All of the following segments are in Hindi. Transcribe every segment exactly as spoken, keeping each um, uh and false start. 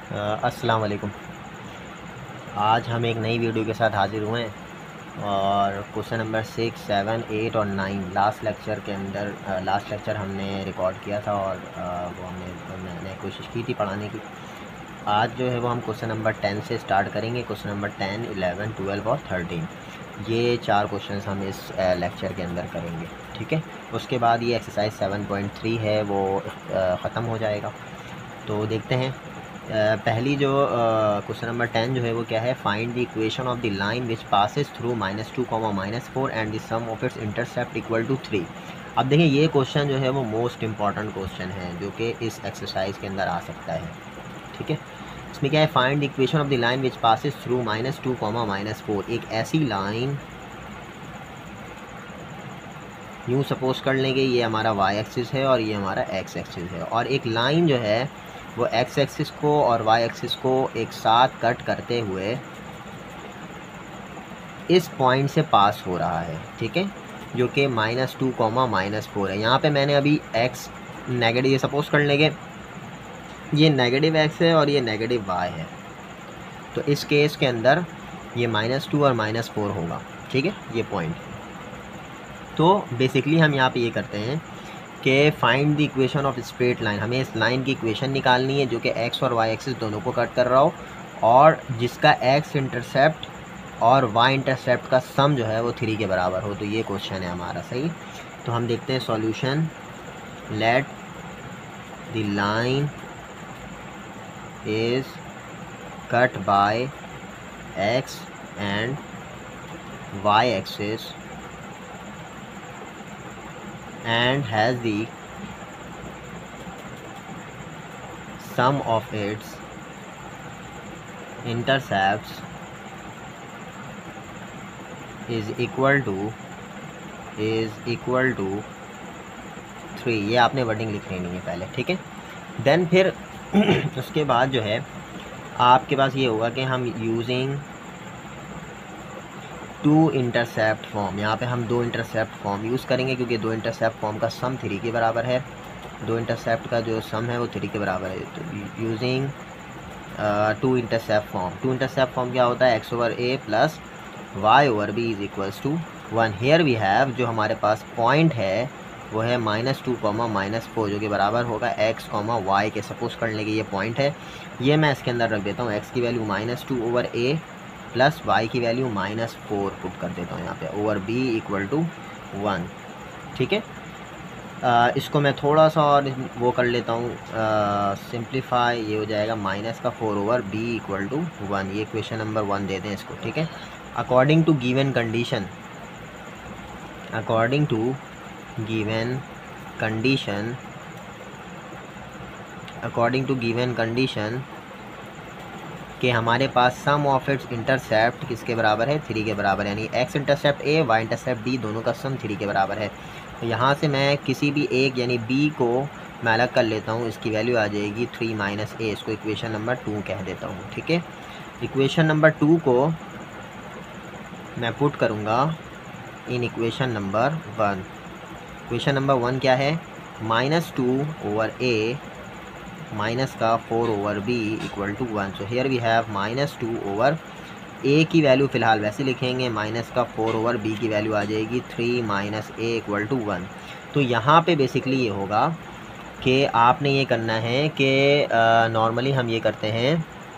अस्सलाम वालेकुम। आज हम एक नई वीडियो के साथ हाज़िर हुए हैं और question number six seven eight और नाइन लास्ट लेक्चर के अंदर लास्ट लेक्चर हमने रिकॉर्ड किया था और आ, वो हमने मैंने कोशिश की थी पढ़ाने की। आज जो है वो हम क्वेश्चन नंबर टेन से स्टार्ट करेंगे। Question number ten eleven twelve और थर्टीन, ये चार क्वेश्चन हम इस लेक्चर के अंदर करेंगे, ठीक है। उसके बाद ये एक्सरसाइज सेवन पॉइंट थ्री है वो ख़त्म हो जाएगा। तो देखते हैं। Uh, पहली जो क्वेश्चन नंबर टेन जो है वो क्या है, find the equation of the line which passes through minus two comma minus four and the sum of its intercept equal to three. अब देखिए ये क्वेश्चन जो है वो मोस्ट इम्पॉर्टेंट क्वेश्चन है जो कि इस एक्सरसाइज के अंदर आ सकता है, ठीक है। इसमें क्या है, find the equation of the line which passes through minus two comma minus four. एक ऐसी लाइन, यूँ सपोज कर लेंगे ये हमारा वाई एक्सिस है और ये हमारा एक्स एक्सिस है, और एक लाइन जो है वो एक्स एक्सिस को और वाई एक्सिस को एक साथ कट करते हुए इस पॉइंट से पास हो रहा है, ठीक है, जो कि minus two comma minus four है। यहाँ पे मैंने अभी एक्स नेगेटिव, ये सपोज कर लेंगे ये नेगेटिव एक्स है और ये नेगेटिव वाई है, तो इस केस के अंदर ये माइनस टू और माइनस फोर होगा, ठीक है, ये पॉइंट। तो बेसिकली हम यहाँ पे ये करते हैं कि find the equation of straight line. हमें इस लाइन की इक्वेशन निकालनी है जो कि एक्स और वाई एक्सिस दोनों को कट कर रहा हो और जिसका एक्स इंटरसेप्ट और वाई इंटरसेप्ट का सम जो है वो थ्री के बराबर हो। तो ये क्वेश्चन है हमारा, सही। तो हम देखते हैं solution. Let the line is cut by X and Y axis and has the sum of its intercepts is equal to is equal to three. ये आपने वर्डिंग लिख लेनी है पहले, ठीक है। देन फिर उसके बाद जो है आपके पास ये होगा कि हम यूजिंग टू इंटरसेप्ट फॉर्म, यहाँ पे हम दो इंटरसेप्ट फॉर्म यूज़ करेंगे क्योंकि दो इंटरसेप्ट फॉर्म का सम थ्री के बराबर है। दो इंटरसेप्ट का जो सम है वो थ्री के बराबर है। तो using two intercept form, two intercept form क्या होता है, x over A plus Y over B is equals to one. Here we have, जो हमारे पास पॉइंट है वो है minus two comma minus four, जो कि बराबर होगा एक्स कॉमा वाई के। सपोज कर लेंगे ये पॉइंट है, ये मैं इसके अंदर रख देता हूँ, एक्स की वैल्यू माइनस टू ओवर ए प्लस वाई की वैल्यू माइनस फोर पुट कर देता हूँ यहाँ पे, over B equal to one, ठीक है। आ, इसको मैं थोड़ा सा और वो कर लेता हूँ सिंप्लीफाई, ये हो जाएगा माइनस का four over B equal to one. ये क्वेश्चन नंबर वन दे दें इसको, ठीक है। According to given condition, according to given condition according to given condition कि हमारे पास सम ऑफ इट्स इंटरसेप्ट किसके बराबर है, थ्री के बराबर है, यानी X intercept A Y intercept B दोनों का सम थ्री के बराबर है। तो यहाँ से मैं किसी भी एक यानी बी को मैं अलग कर लेता हूँ, इसकी वैल्यू आ जाएगी थ्री माइनस ए, इसको इक्वेशन नंबर टू कह देता हूँ, ठीक है। इक्वेशन नंबर टू को मैं पुट करूँगा in equation number one. Equation number one क्या है, minus two over A minus का four over B equal to one. So here we have minus two over ए की वैल्यू फ़िलहाल वैसे लिखेंगे, माइनस का फोर ओवर बी की वैल्यू आ जाएगी three minus A equal to one. तो यहाँ पे बेसिकली ये होगा कि आपने ये करना है कि नॉर्मली हम ये करते हैं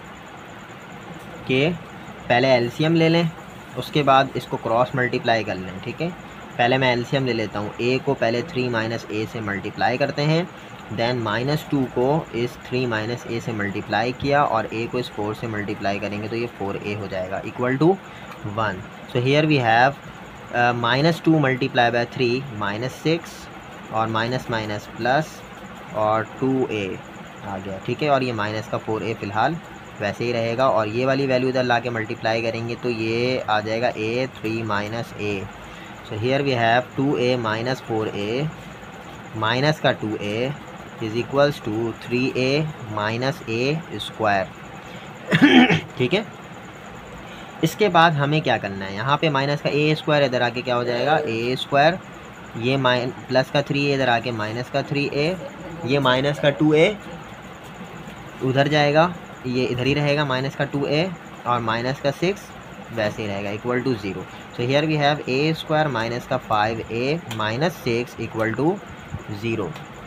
कि पहले एलसीएम ले लें, उसके बाद इसको क्रॉस मल्टीप्लाई कर लें, ठीक है। पहले मैं एलसीएम ले लेता हूँ, ए को पहले थ्री माइनस ए से मल्टीप्लाई करते हैं, देन माइनस टू को इस थ्री माइनस ए से मल्टीप्लाई किया और ए को इस फोर से मल्टीप्लाई करेंगे तो ये फोर ए हो जाएगा equal to one. So here we have minus two multiply by three minus six और माइनस माइनस प्लस और टू ए आ गया, ठीक है। और ये माइनस का फोर ए फ़िलहाल वैसे ही रहेगा और ये वाली वैल्यू इधर ला के मल्टीप्लाई करेंगे तो ये आ जाएगा A three minus A. So here we have two A minus four A minus का two A is equals to three A minus A square, ठीक है। इसके बाद हमें क्या करना है, यहाँ पे माइनस का ए स्क्वायर इधर आके क्या हो जाएगा, ए स्क्वायर, ये माइन प्लस का थ्री ए इधर आके माइनस का थ्री ए, ये माइनस का टू ए उधर जाएगा ये इधर ही रहेगा माइनस का टू ए और माइनस का सिक्स वैसे ही रहेगा equal to zero. So here we have a square minus का five a minus six equal to zero.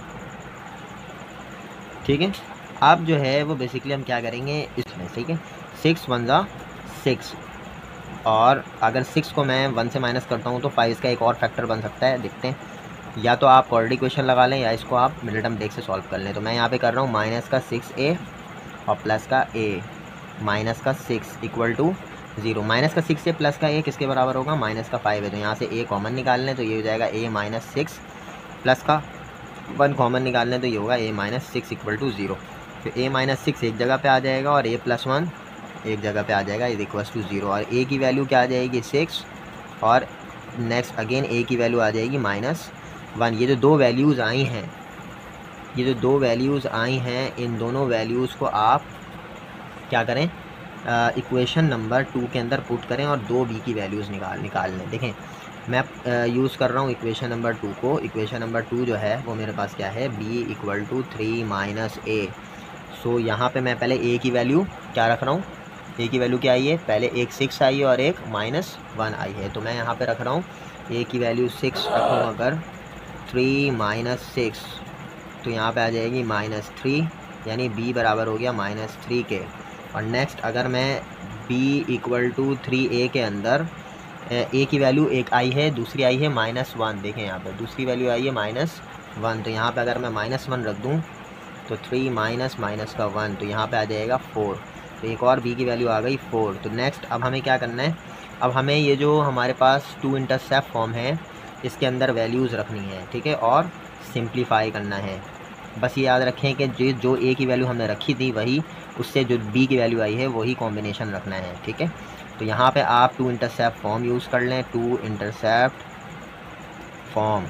ठीक है, अब जो है वो बेसिकली हम क्या करेंगे इसमें, ठीक है, सिक्स वन ज़ा सिक्स, और अगर सिक्स को मैं वन से माइनस करता हूँ तो फाइव इसका एक और फैक्टर बन सकता है, देखते हैं। या तो आप क्वाड्रेटिक इक्वेशन लगा लें या इसको आप मिडिल टर्म देख से सॉल्व कर लें। तो मैं यहाँ पे कर रहा हूँ माइनस का सिक्स ए और प्लस का ए माइनस का six equal to zero. Minus का सिक्स से प्लस का ए किसके बराबर होगा, माइनस का फाइव है, तो यहाँ से ए कॉमन निकाल लें तो ये हो जाएगा ए माइनस सिक्स, प्लस का वन कॉमन निकाल लें तो ये होगा a minus six equal to zero. फिर ए माइनस सिक्स एक जगह पे आ जाएगा और ए प्लस वन एक जगह पे आ जाएगा, इज इक्वल टू ज़ीरो। और ए की वैल्यू क्या आ जाएगी सिक्स, और नेक्स्ट अगेन ए की वैल्यू आ जाएगी माइनस वन। ये जो दो वैल्यूज़ आई हैं ये जो दो वैल्यूज़ आई हैं इन दोनों वैल्यूज़ को आप क्या करें, इक्वेशन नंबर टू के अंदर पुट करें और दो बी की वैल्यूज़ निकाल निकाल लें। देखें मैं यूज़ कर रहा हूँ इक्वेशन नंबर टू को। इक्वेशन नंबर टू जो है वो मेरे पास क्या है, b equal to three minus A. So यहाँ पे मैं पहले ए की वैल्यू क्या रख रहा हूँ, ए की वैल्यू क्या आई है, पहले एक सिक्स आई है और एक माइनस वन आई है, तो मैं यहाँ पे रख रहा हूँ ए की वैल्यू सिक्स रखूँ अगर थ्री माइनस सिक्स तो यहाँ पे आ जाएगी माइनस थ्री, यानी b बराबर हो गया माइनस थ्री के। और नेक्स्ट अगर मैं b equal to three a के अंदर a की वैल्यू एक आई है, दूसरी आई है माइनस वन, देखें यहाँ पर दूसरी वैल्यू आई है माइनस वन, तो यहाँ पे अगर मैं माइनस वन रख दूँ तो थ्री माइनस माइनस का वन, तो यहाँ पे आ जाएगा फोर, तो एक और b की वैल्यू आ गई फोर। तो नेक्स्ट अब हमें क्या करना है, अब हमें ये जो हमारे पास टू इंटरसेप्ट फॉर्म है इसके अंदर वैल्यूज़ रखनी है, ठीक है, और सिंप्लीफाई करना है। बस ये याद रखें कि जो जो ए की वैल्यू हमने रखी थी वही उससे जो बी की वैल्यू आई है वही कॉम्बिनेशन रखना है, ठीक है। तो यहाँ पे आप टू इंटरसेप्ट फॉर्म यूज़ कर लें, two intercept form,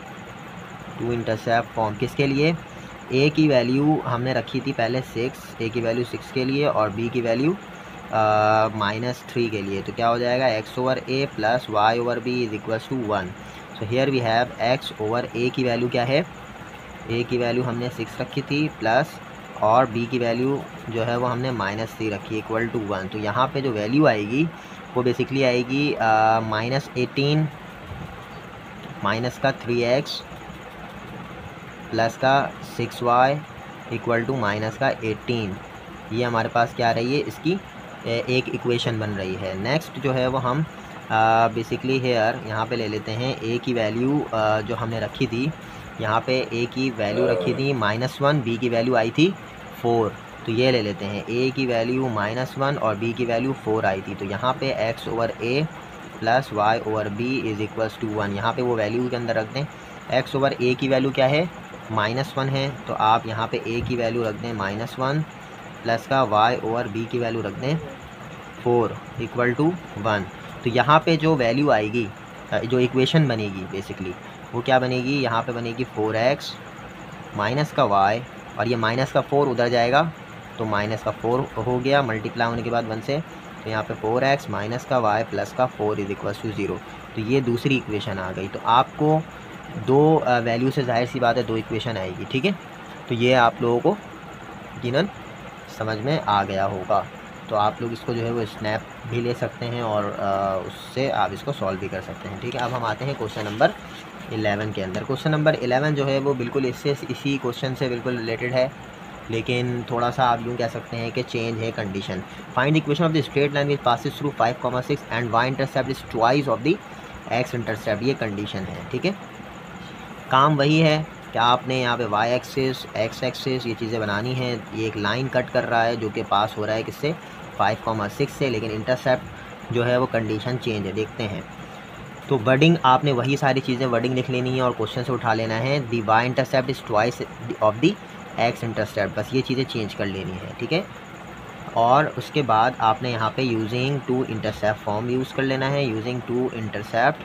two intercept form किसके लिए, ए की वैल्यू हमने रखी थी पहले सिक्स, ए की वैल्यू सिक्स के लिए और बी की वैल्यू माइनस थ्री के लिए, तो क्या हो जाएगा x over A plus Y over B is equals to one. So here we have x over ए की वैल्यू क्या है, ए की वैल्यू हमने सिक्स रखी थी प्लस और बी की वैल्यू जो है वो हमने माइनस थ्री रखी इक्वल टू वन। तो यहाँ पे जो वैल्यू आएगी वो बेसिकली आएगी माइनस एटीन माइनस का थ्री एक्स प्लस का six y equal to minus का एटीन। ये हमारे पास क्या रही है, इसकी एक इक्वेशन बन रही है। नेक्स्ट जो है वो हम बेसिकली हेयर यहाँ पे ले लेते हैं ए की वैल्यू जो हमने रखी थी, यहाँ पे ए की वैल्यू रखी थी माइनस वन, बी की वैल्यू आई थी फोर, तो ये ले लेते हैं ए की वैल्यू माइनस वन और बी की वैल्यू फोर आई थी, तो यहाँ पे x over A plus Y over B is equals to one. यहाँ पे वो वैल्यू के अंदर रख दें, एक्स ओवर ए की वैल्यू क्या है माइनस वन है, तो आप यहाँ पे ए की वैल्यू रख दें माइनस वन प्लस का वाई ओवर बी की वैल्यू रख दें फोर इक्वल टू वन। तो यहाँ पे जो वैल्यू आएगी, जो इक्वेशन बनेगी बेसिकली वो क्या बनेगी, यहाँ पे बनेगी फोर एक्स माइनस का वाई और ये माइनस का फोर उधर जाएगा तो माइनस का फोर हो गया मल्टीप्लाई होने के बाद वन से, तो यहाँ पे फोर एक्स माइनस का वाई प्लस का four is equal to zero. तो ये दूसरी इक्वेशन आ गई। तो आपको दो वैल्यू से जाहिर सी बात है दो इक्वेशन आएगी, ठीक है। तो ये आप लोगों को यकीनन समझ में आ गया होगा। तो आप लोग इसको जो है वो स्नैप भी ले सकते हैं और उससे आप इसको सॉल्व भी कर सकते हैं, ठीक है। अब हम आते हैं क्वेश्चन नंबर इलेवन के अंदर। क्वेश्चन नंबर इलेवन जो है वो बिल्कुल इससे इसी क्वेश्चन से बिल्कुल रिलेटेड है, लेकिन थोड़ा सा आप यूँ कह सकते हैं कि चेंज है condition. Find the equation of the straight line which passes through five comma six and y intercept is twice of the x intercept, ये कंडीशन है, ठीक है। काम वही है कि आपने यहाँ पे वाई एक्सिस एक्स एक्सिस ये चीज़ें बनानी हैं। ये एक लाइन कट कर रहा है जो कि पास हो रहा है किससे, फाइव कॉमा सिक्स से, लेकिन इंटरसेप्ट जो है वो कंडीशन चेंज है। देखते हैं, तो वर्डिंग आपने वही सारी चीज़ें वर्डिंग लिख लेनी है और क्वेश्चन से उठा लेना है। The y intercept is twice of the x intercept, बस ये चीज़ें चेंज कर लेनी है, ठीक है। और उसके बाद आपने यहाँ पे using two intercept form use कर लेना है। Using two intercept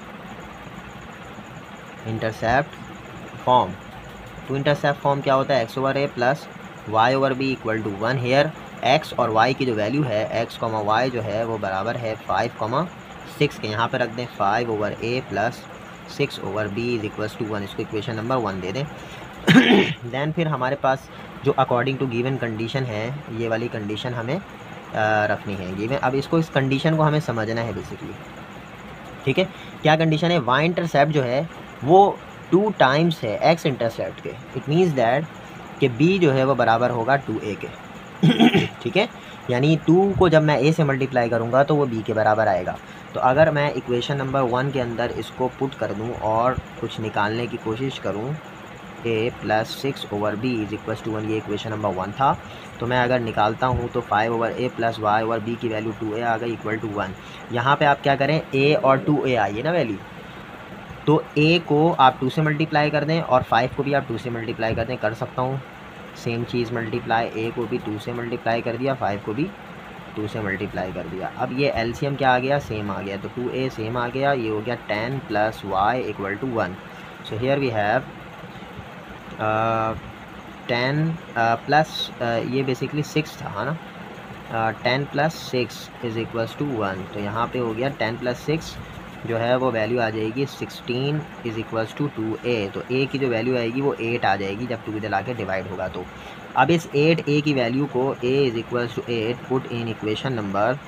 intercept form, two intercept form क्या होता है, x over A plus Y over B equal to one. Here x और वाई की जो वैल्यू है एक्स कॉमा वाई जो है वो बराबर है फाइव कॉमा सिक्स के। यहाँ पे रख दें five over A plus six over B is equals to one, इसको इक्वेशन नंबर वन दे दें। देन फिर हमारे पास जो अकॉर्डिंग टू गिवन कंडीशन है ये वाली कंडीशन हमें आ, रखनी है गिवन। अब इसको इस कंडीशन को हमें समझना है बेसिकली, ठीक है। क्या कंडीशन है, वाई इंटरसेप्ट जो है वो टू टाइम्स है एक्स इंटरसेप्ट के। इट मीन्स दैट कि बी जो है वो बराबर होगा टू ए के, ठीक है। यानी टू को जब मैं ए से मल्टीप्लाई करूँगा तो वो बी के बराबर आएगा। तो अगर मैं इक्वेशन नंबर वन के अंदर इसको पुट कर दूँ और कुछ निकालने की कोशिश करूँ, a plus six over B is equal to one, ये इक्वेशन नंबर वन था। तो मैं अगर निकालता हूँ तो फाइव ओवर ए प्लस वाई ओवर बी की वैल्यू टू ए आ गई इक्वल टू वन। यहाँ पे आप क्या करें, ए और टू ए आई है ना वैल्यू, तो ए को आप टू से मल्टीप्लाई कर दें और फाइव को भी आप टू से मल्टीप्लाई कर दें। कर सकता हूँ सेम चीज़ मल्टीप्लाई, ए को भी टू से मल्टीप्लाई कर दिया, फाइव को भी टू से मल्टीप्लाई कर दिया। अब ये एलसीएम क्या आ गया, सेम आ गया, तो टू ए सेम आ गया, ये हो गया ten plus y equal to one. So here we have ten plus ये बेसिकली सिक्स था, है ना, ten plus six is equals to one. तो यहाँ पे हो गया टेन प्लस सिक्स जो है वो वैल्यू आ जाएगी sixteen is equals to two a. तो ए की जो वैल्यू आएगी वो एट आ जाएगी जब टू इधर आके डिवाइड होगा। तो अब इस एट ए की वैल्यू को a is equals to eight put in equation number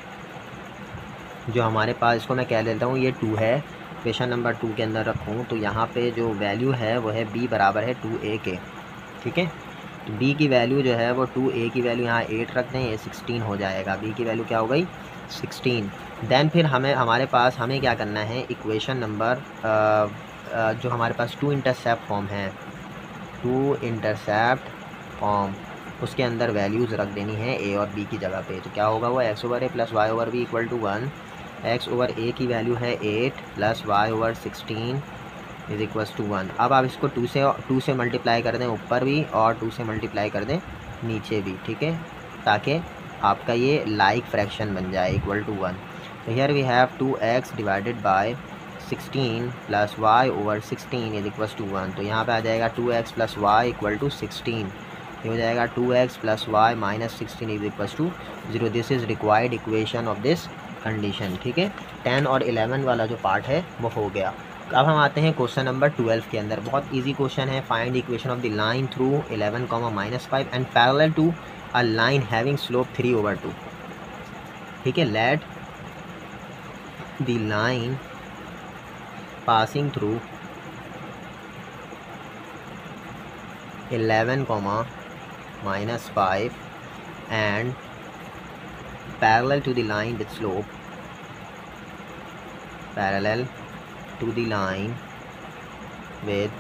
जो हमारे पास, इसको मैं कह देता हूँ ये टू है, इक्वेशन नंबर टू के अंदर रखूँ तो यहाँ पे जो वैल्यू है वो है बी बराबर है टू ए के, ठीक है। तो बी की वैल्यू जो है वो टू ए की वैल्यू यहाँ एट रख दें, ये सिक्सटीन हो जाएगा, बी की वैल्यू क्या हो गई सिक्सटीन। देन फिर हमें हमारे पास हमें क्या करना है, इक्वेशन नंबर जो हमारे पास टू इंटरसेप्ट फॉर्म है, टू इंटरसेप्ट फॉर्म, उसके अंदर वैल्यूज़ रख देनी है ए और बी की जगह पे। तो क्या होगा वो x over A plus Y over B equal to one. X over ए की वैल्यू है eight plus Y over sixteen is equals to one. अब आप इसको टू से टू से मल्टीप्लाई कर दें ऊपर भी और टू से मल्टीप्लाई कर दें नीचे भी, ठीक है, ताकि आपका ये लाइक फ्रैक्शन बन जाए इक्वल टू वन। तो here we have two x divided by sixteen plus Y over sixteen is equals to one. तो यहाँ पे आ जाएगा two x plus y equal to sixteen, ये हो जाएगा two x plus y minus sixteen is equals to zero. This is required equation of this condition, ठीक है। टेन और इलेवन वाला जो पार्ट है वो हो गया। अब हम आते हैं क्वेश्चन नंबर ट्वेल्व के अंदर। बहुत इजी क्वेश्चन है, find equation of the line through eleven comma minus five and parallel to a line having slope three over two, ठीक है। Let the line passing through eleven comma minus five and parallel to the line with slope parallel to the line with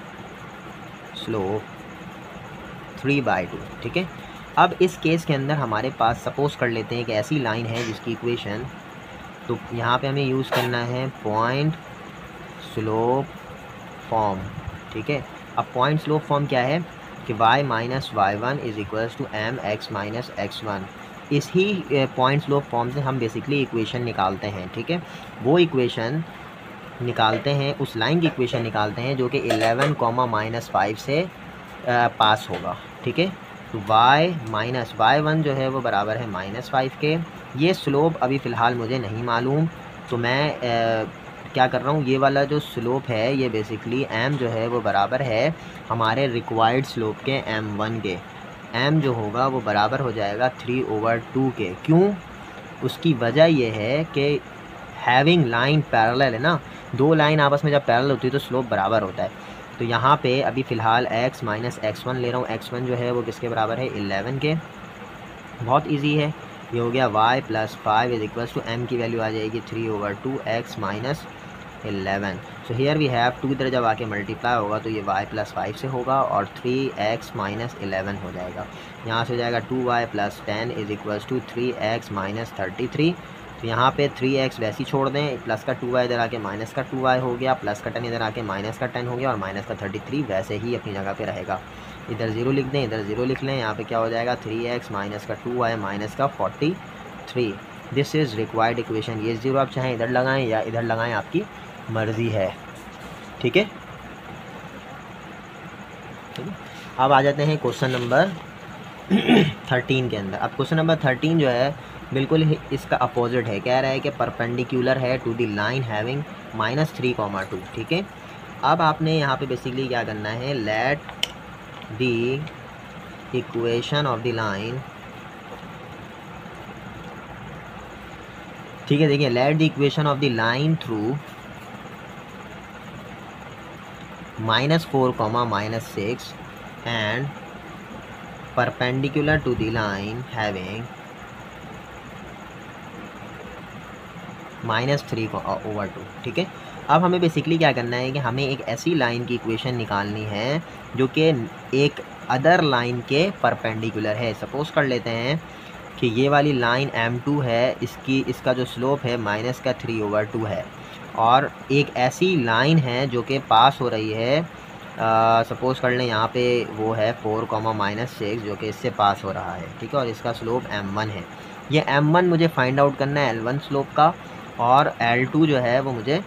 slope three by two, ठीक है। अब इस केस के अंदर हमारे पास सपोज कर लेते हैं कि ऐसी लाइन है जिसकी इक्वेशन, तो यहाँ पे हमें यूज़ करना है पॉइंट स्लोप फॉर्म, ठीक है। अब पॉइंट स्लोप फॉर्म क्या है कि y minus y one is equals to m x minus x one. इस ही पॉइंट स्लोप फॉर्म से हम बेसिकली इक्वेशन निकालते हैं, ठीक है। वो इक्वेशन निकालते हैं, उस लाइन की इक्वेशन निकालते हैं जो कि इलेवन कॉमा माइनस फाइव से आ, पास होगा, ठीक है। तो y माइनस वाई वन जो है वो बराबर है माइनस फाइव के। ये स्लोप अभी फ़िलहाल मुझे नहीं मालूम, तो मैं आ, क्या कर रहा हूँ, ये वाला जो स्लोप है ये बेसिकली m जो है वो बराबर है हमारे रिक्वायर्ड स्लोप के एम वन के। m जो होगा वो बराबर हो जाएगा थ्री ओवर टू के। क्यों, उसकी वजह ये है कि हैविंग लाइन पैरेलल है ना, दो लाइन आपस में जब पैरेलल होती है तो स्लोप बराबर होता है। तो यहाँ पे अभी फ़िलहाल x माइनस एक्स वन ले रहा हूँ, एक्स वन जो है वो किसके बराबर है इलेवन के। बहुत इजी है, ये हो गया y plus five is equals to m की वैल्यू आ जाएगी three over two x minus eleven. So here we have two की तरह जब आके मल्टीप्लाई होगा तो ये y प्लस फाइव से होगा और थ्री एक्स माइनस इलेवन हो जाएगा। यहाँ से हो जाएगा two y plus ten is equals to three x minus thirty three. तो यहाँ पे थ्री एक्स वैसे ही छोड़ दें, प्लस का टू वाई इधर आके माइनस का टू वाई हो गया, प्लस का टेन इधर आके माइनस का टेन हो गया और माइनस का थर्टी थ्री वैसे ही अपनी जगह पे रहेगा। इधर ज़ीरो लिख दें, इधर ज़ीरो लिख लें, यहाँ पे क्या हो जाएगा थ्री एक्स माइनस का टू वाई माइनस का forty three. This is required equation. ये ज़ीरो आप चाहें इधर लगाएं या इधर लगाएं, आपकी मर्ज़ी है, ठीक है। अब आ जाते हैं क्वेश्चन नंबर थर्टीन के अंदर। अब क्वेश्चन नंबर थर्टीन जो है बिल्कुल इसका अपोजिट है, कह रहा है कि परपेंडिकुलर है to the line having minus three comma two, ठीक है। अब आपने यहाँ पे बेसिकली क्या करना है, let the equation of the line, ठीक है। देखिए, let the equation of the line through minus four comma minus six and perpendicular to the line having minus three over two, ठीक है। अब हमें बेसिकली क्या करना है कि हमें एक ऐसी लाइन की इक्वेशन निकालनी है जो कि एक अदर लाइन के परपेंडिकुलर है। सपोज़ कर लेते हैं कि ये वाली लाइन एम टू है, इसकी इसका जो स्लोप है माइनस का थ्री ओवर टू है, और एक ऐसी लाइन है जो कि पास हो रही है, सपोज़ कर लें यहाँ पे वो है फोर कॉमा माइनस सिक्स जो कि इससे पास हो रहा है, ठीक है, और इसका स्लोप एम वन है। ये एम वन मुझे फाइंड आउट करना है एल वन स्लोप का, और एल टू जो है वो मुझे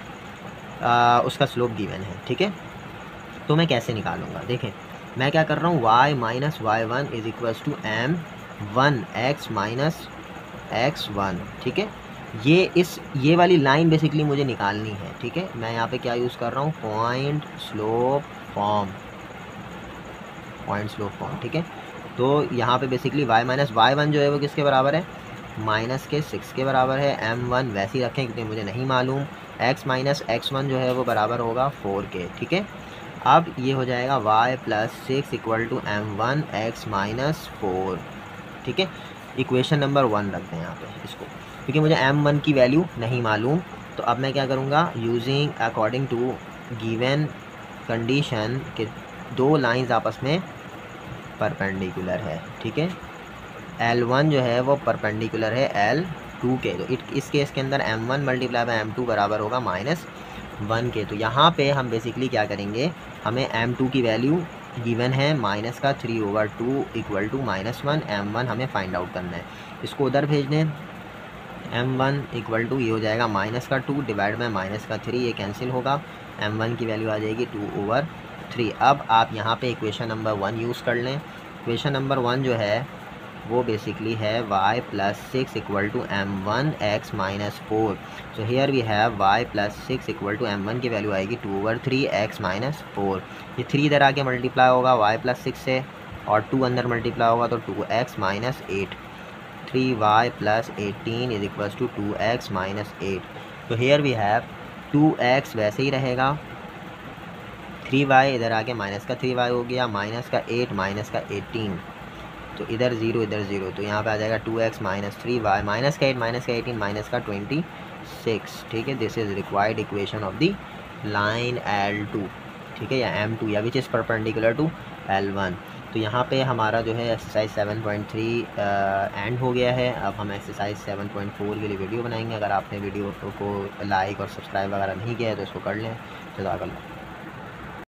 आ, उसका स्लोप गिवन है, ठीक है। तो मैं कैसे निकालूंगा, देखें मैं क्या कर रहा हूँ, y minus y one is equals to m one x minus x one, ठीक है। ये इस ये वाली लाइन बेसिकली मुझे निकालनी है, ठीक है। मैं यहाँ पे क्या यूज़ कर रहा हूँ, point slope form, point slope form, ठीक है। तो यहाँ पे basically y minus y one जो है वो किसके बराबर है, माइनस के सिक्स के बराबर है। एम वन वैसे ही रखें क्योंकि मुझे नहीं मालूम। x माइनस एक्स वन जो है वो बराबर होगा फोर के, ठीक है। अब ये हो जाएगा y plus six equal to m one x minus four, ठीक है। इक्वेशन नंबर वन रख दें यहाँ पे इसको, क्योंकि मुझे एम वन की वैल्यू नहीं मालूम। तो अब मैं क्या करूँगा, using according to given condition के दो लाइंस आपस में परपेंडिकुलर है, ठीक है। एल वन जो है वो परपेंडिकुलर है एल टू के, तो इट इस केस के अंदर m one multiply by m two बराबर होगा माइनस वन के। तो यहाँ पे हम बेसिकली क्या करेंगे, हमें एम टू की वैल्यू गिवन है माइनस का three over two equal to minus one, m one हमें फाइंड आउट करना है, इसको उधर भेज दें। एम वन इक्वल टू ये हो जाएगा माइनस का टू डिवाइड बाई माइनस का थ्री, ये कैंसिल होगा, एम वन की वैल्यू आ जाएगी टू ओवर थ्री। अब आप यहाँ पे इक्वेशन नंबर वन यूज़ कर लें। इक्वेशन नंबर वन जो है वो बेसिकली है y plus six equal to m one x minus four. So here we have y plus six equal to m one की वैल्यू आएगी two over three x minus four. ये थ्री इधर आके मल्टीप्लाई होगा y प्लस सिक्स से, और टू अंदर मल्टीप्लाई होगा तो two x minus eight, three y plus eighteen is equals to two x minus eight. तो here we have two x वैसे ही रहेगा, थ्री वाई इधर आके माइनस का थ्री वाई हो गया, माइनस का एट माइनस का एटीन, तो इधर ज़ीरो इधर ज़ीरो, तो यहाँ पे आ जाएगा two x minus three y minus का एट माइनस का एटीन माइनस का ट्वेंटी सिक्स, ठीक है। This is required equation of the line L two, ठीक है, या एम टू, या which is perpendicular to L one. तो यहाँ पे हमारा जो है exercise seven point three end हो गया है। अब हम एक्सरसाइज सेवन पॉइंट फोर के लिए वीडियो बनाएंगे। अगर आपने वीडियो को लाइक और सब्सक्राइब वगैरह नहीं किया है तो इसको कर लें। जज़ाकल्लाह।